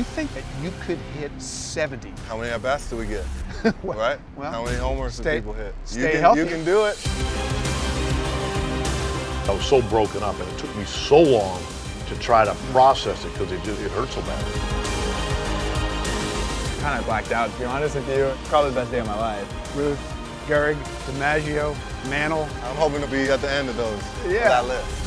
think that you could hit 70? How many at-bats do we get? Well, right? well, how many homers do people hit? Stay healthy. You can do it. I was so broken up, and it took me so long to try to process it because it hurt so bad. Kind of blacked out, to be honest with you. Probably the best day of my life. Ruth, Gehrig, DiMaggio, Mantle. I'm hoping to be at the end of those. Yeah. That list.